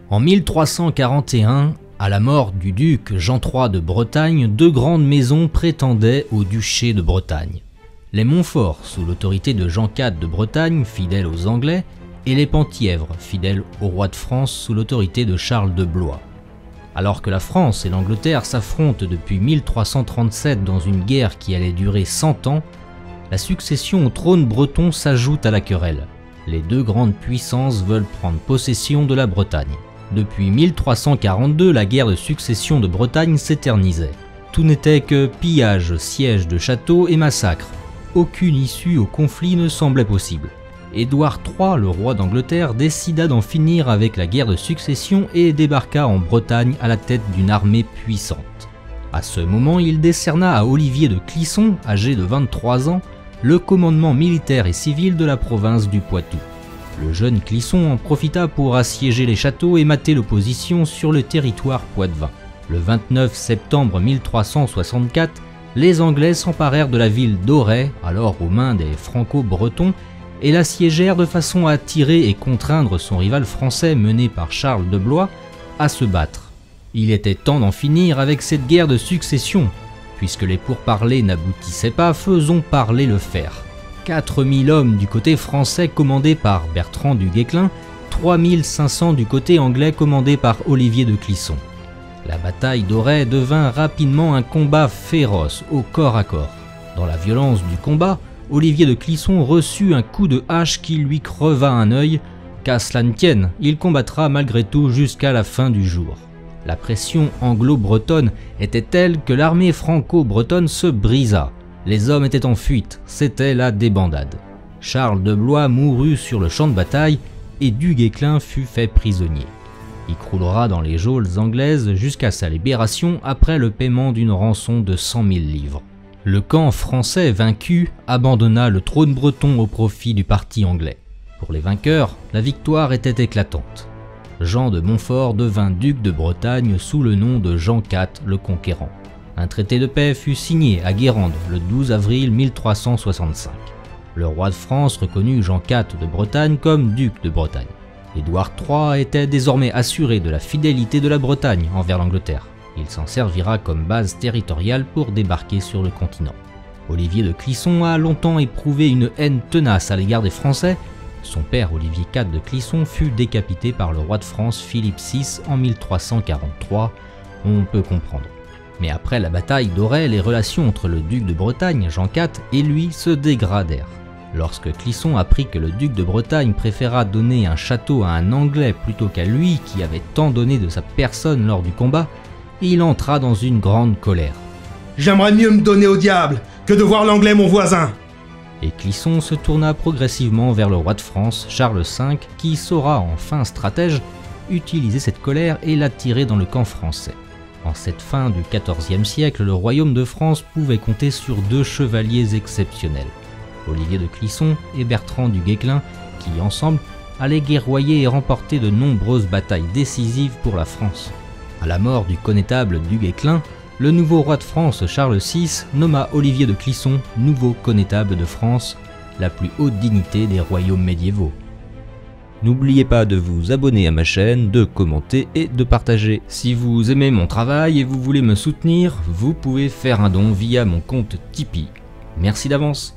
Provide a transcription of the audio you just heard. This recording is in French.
En 1341, à la mort du duc Jean III de Bretagne, deux grandes maisons prétendaient au duché de Bretagne. Les Montfort, sous l'autorité de Jean IV de Bretagne, fidèle aux Anglais, et les Penthièvre, fidèles au roi de France sous l'autorité de Charles de Blois. Alors que la France et l'Angleterre s'affrontent depuis 1337 dans une guerre qui allait durer 100 ans, la succession au trône breton s'ajoute à la querelle. Les deux grandes puissances veulent prendre possession de la Bretagne. Depuis 1342, la guerre de succession de Bretagne s'éternisait. Tout n'était que pillage, siège de châteaux et massacres. Aucune issue au conflit ne semblait possible. Édouard III, le roi d'Angleterre, décida d'en finir avec la guerre de succession et débarqua en Bretagne à la tête d'une armée puissante. À ce moment, il décerna à Olivier de Clisson, âgé de 23 ans, le commandement militaire et civil de la province du Poitou. Le jeune Clisson en profita pour assiéger les châteaux et mater l'opposition sur le territoire poitevin. Le 29 septembre 1364, les Anglais s'emparèrent de la ville d'Auray, alors aux mains des Franco-Bretons, et l'assiégèrent de façon à attirer et contraindre son rival français mené par Charles de Blois à se battre. Il était temps d'en finir avec cette guerre de succession. Puisque les pourparlers n'aboutissaient pas, faisons parler le fer. 4000 hommes du côté français commandés par Bertrand du Guesclin, 3500 du côté anglais commandés par Olivier de Clisson. La bataille d'Auray devint rapidement un combat féroce au corps à corps. Dans la violence du combat, Olivier de Clisson reçut un coup de hache qui lui creva un œil. Qu'à cela ne tienne, il combattra malgré tout jusqu'à la fin du jour. La pression anglo-bretonne était telle que l'armée franco-bretonne se brisa. Les hommes étaient en fuite, c'était la débandade. Charles de Blois mourut sur le champ de bataille et du Guesclin fut fait prisonnier. Il croulera dans les geôles anglaises jusqu'à sa libération après le paiement d'une rançon de 100 000 livres. Le camp français vaincu abandonna le trône breton au profit du parti anglais. Pour les vainqueurs, la victoire était éclatante. Jean de Montfort devint duc de Bretagne sous le nom de Jean IV le Conquérant. Un traité de paix fut signé à Guérande le 12 avril 1365. Le roi de France reconnut Jean IV de Bretagne comme duc de Bretagne. Édouard III était désormais assuré de la fidélité de la Bretagne envers l'Angleterre. Il s'en servira comme base territoriale pour débarquer sur le continent. Olivier de Clisson a longtemps éprouvé une haine tenace à l'égard des Français. Son père Olivier IV de Clisson fut décapité par le roi de France Philippe VI en 1343, on peut comprendre. Mais après la bataille d'Auray, les relations entre le duc de Bretagne, Jean IV, et lui se dégradèrent. Lorsque Clisson apprit que le duc de Bretagne préféra donner un château à un Anglais plutôt qu'à lui qui avait tant donné de sa personne lors du combat, il entra dans une grande colère. « J'aimerais mieux me donner au diable que de voir l'Anglais mon voisin !» Et Clisson se tourna progressivement vers le roi de France, Charles V, qui saura, en fin stratège, utiliser cette colère et l'attirer dans le camp français. En cette fin du XIVe siècle, le royaume de France pouvait compter sur deux chevaliers exceptionnels, Olivier de Clisson et Bertrand du Guesclin, qui, ensemble, allaient guerroyer et remporter de nombreuses batailles décisives pour la France. À la mort du connétable du Guesclin, le nouveau roi de France, Charles VI, nomma Olivier de Clisson nouveau connétable de France, la plus haute dignité des royaumes médiévaux. N'oubliez pas de vous abonner à ma chaîne, de commenter et de partager. Si vous aimez mon travail et vous voulez me soutenir, vous pouvez faire un don via mon compte Tipeee. Merci d'avance.